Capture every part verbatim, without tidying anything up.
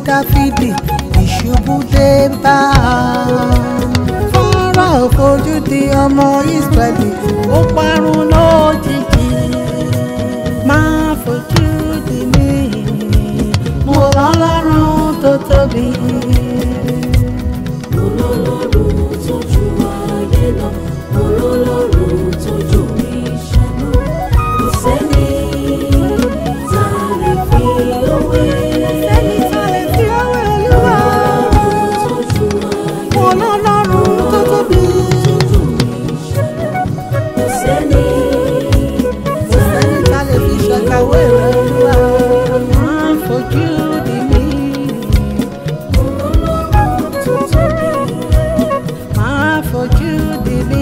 Dáfídì ìṣubú dé bá Fáráò fojú di ọmọ Ísírẹ́lì ó parun lójijì. Má fojú di mí, mo lọ́lọ́run tó tóbi. Mololorun tó ju ayé lọ, Mololorun tó ju iṣẹ́ lọ. Kò sẹ́ni tá lè fi òwe. Ẹni tá lè fi òwe Olúwa. Tó ju ayé lọ, Mololorun tó tóbi. kò sẹ́ni Tá lè fi ṣàkàwé rẹ̀ Olúwa. Má fojú di mí. Mololorun tó tóbi. Má fojú di mí.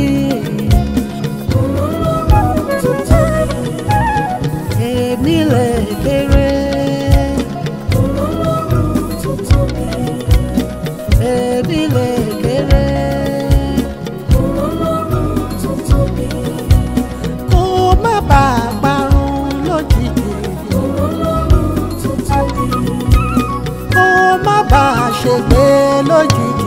Mololorun tó tóbi. Èmi lè kéré. Mololorun tó tóbi. Èmi lè kéré. Mololorun tó tóbi. Kó má bàa parun lójijì. Mololorun tó tóbi. Kó má bàa ṣègbé lójijì.